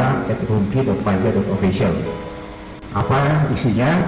@rumpi.manja.official. Apa isinya?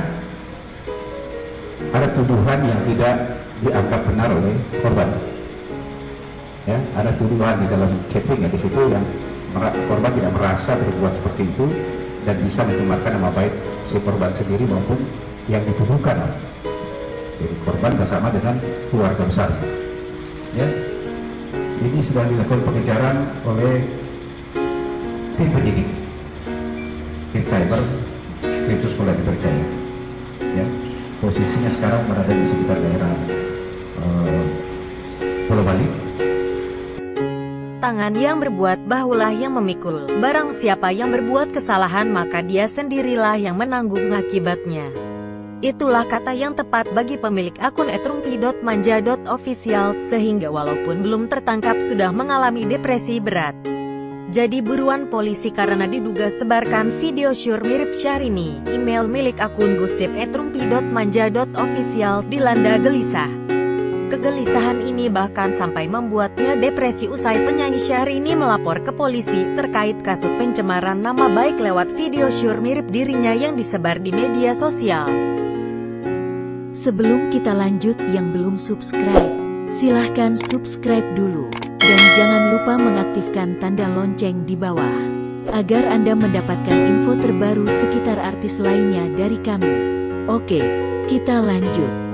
Ada tuduhan yang tidak dianggap benar oleh korban. Ya, ada tuduhan di dalam chatting ya, di situ yang korban tidak merasa berbuat seperti itu dan bisa mencemarkan nama baik si korban sendiri maupun yang dituduhkan. Jadi korban bersama dengan keluarga besar. Ya, ini sedang dilakukan pengejaran oleh tim penyidik, tim cyber, Krimsus Polda Metro Jaya. Ya, posisinya sekarang berada di sekitar daerah Pulau Bali. Tangan yang berbuat bahulah yang memikul. Barang siapa yang berbuat kesalahan maka dia sendirilah yang menanggung akibatnya. Itulah kata yang tepat bagi pemilik akun @rumpi.manja.official, sehingga walaupun belum tertangkap sudah mengalami depresi berat. Jadi buruan polisi karena diduga sebarkan video syur mirip Syahrini. Email milik akun gosip @rumpi.manja.official dilanda gelisah. Kegelisahan ini bahkan sampai membuatnya depresi usai penyanyi Syahrini melapor ke polisi terkait kasus pencemaran nama baik lewat video syur mirip dirinya yang disebar di media sosial. Sebelum kita lanjut, yang belum subscribe, silahkan subscribe dulu. Dan jangan lupa mengaktifkan tanda lonceng di bawah, agar Anda mendapatkan info terbaru sekitar artis lainnya dari kami. Oke, kita lanjut.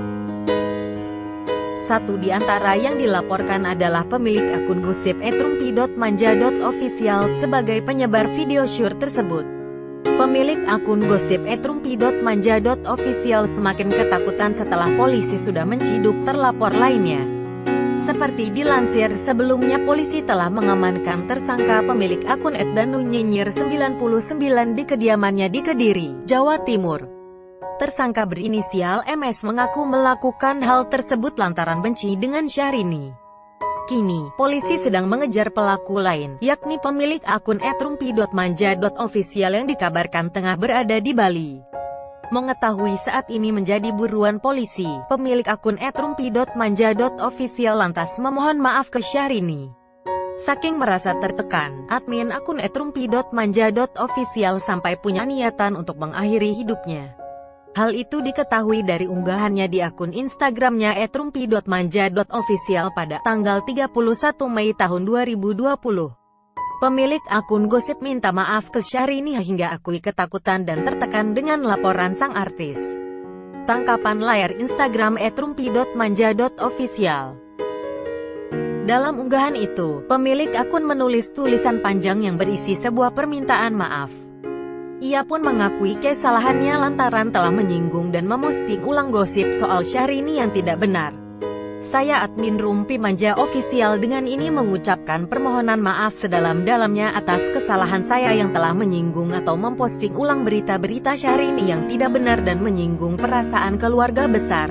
Satu di antara yang dilaporkan adalah pemilik akun gosip @rumpi.manja.official sebagai penyebar video syur tersebut. Pemilik akun gosip @rumpi.manja.official semakin ketakutan setelah polisi sudah menciduk terlapor lainnya. Seperti dilansir sebelumnya, polisi telah mengamankan tersangka pemilik akun @danunyinyir99 di kediamannya di Kediri, Jawa Timur. Tersangka berinisial MS mengaku melakukan hal tersebut lantaran benci dengan Syahrini. Kini, polisi sedang mengejar pelaku lain, yakni pemilik akun @rumpi.manja.official yang dikabarkan tengah berada di Bali. Mengetahui saat ini menjadi buruan polisi, pemilik akun @rumpi.manja.official lantas memohon maaf ke Syahrini. Saking merasa tertekan, admin akun @rumpi.manja.official sampai punya niatan untuk mengakhiri hidupnya. Hal itu diketahui dari unggahannya di akun Instagramnya @rumpi.manja.official pada tanggal 31 Mei tahun 2020. Pemilik akun gosip minta maaf ke Syahrini hingga akui ketakutan dan tertekan dengan laporan sang artis. Tangkapan layar Instagram @rumpi.manja.official. Dalam unggahan itu, pemilik akun menulis tulisan panjang yang berisi sebuah permintaan maaf. Ia pun mengakui kesalahannya lantaran telah menyinggung dan memosting ulang gosip soal Syahrini yang tidak benar. Saya admin Rumpi Manja Official dengan ini mengucapkan permohonan maaf sedalam-dalamnya atas kesalahan saya yang telah menyinggung atau memposting ulang berita-berita Syahrini yang tidak benar dan menyinggung perasaan keluarga besar.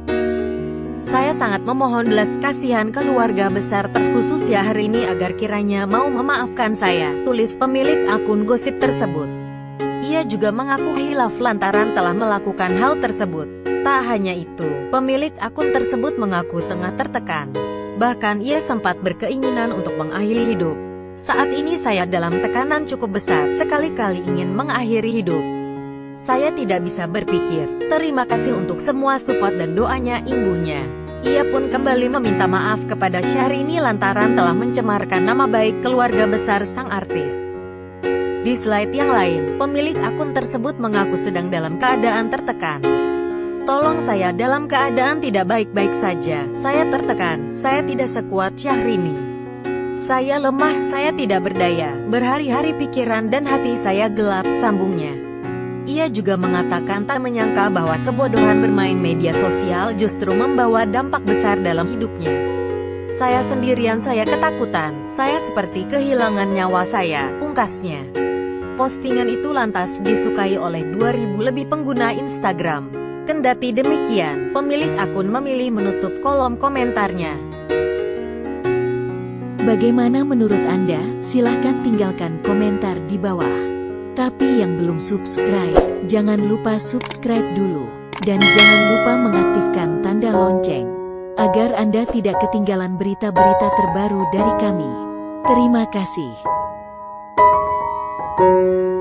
Saya sangat memohon belas kasihan keluarga besar terkhusus Syahrini agar kiranya mau memaafkan saya, tulis pemilik akun gosip tersebut. Ia juga mengaku hilaf lantaran telah melakukan hal tersebut. Tak hanya itu, pemilik akun tersebut mengaku tengah tertekan. Bahkan ia sempat berkeinginan untuk mengakhiri hidup. Saat ini saya dalam tekanan cukup besar, sekali-kali ingin mengakhiri hidup. Saya tidak bisa berpikir. Terima kasih untuk semua support dan doanya, imbuhnya. Ia pun kembali meminta maaf kepada Syahrini lantaran telah mencemarkan nama baik keluarga besar sang artis. Di slide yang lain, pemilik akun tersebut mengaku sedang dalam keadaan tertekan. Tolong, saya dalam keadaan tidak baik-baik saja. Saya tertekan, saya tidak sekuat Syahrini. Saya lemah, saya tidak berdaya. Berhari-hari pikiran dan hati saya gelap, sambungnya. Ia juga mengatakan tak menyangka bahwa kebodohan bermain media sosial justru membawa dampak besar dalam hidupnya. Saya sendirian, saya ketakutan, saya seperti kehilangan nyawa saya, pungkasnya. Postingan itu lantas disukai oleh 2.000 lebih pengguna Instagram. Kendati demikian, pemilik akun memilih menutup kolom komentarnya. Bagaimana menurut Anda? Silahkan tinggalkan komentar di bawah. Tapi yang belum subscribe, jangan lupa subscribe dulu. Dan jangan lupa mengaktifkan tanda lonceng, agar Anda tidak ketinggalan berita-berita terbaru dari kami. Terima kasih. Thank you.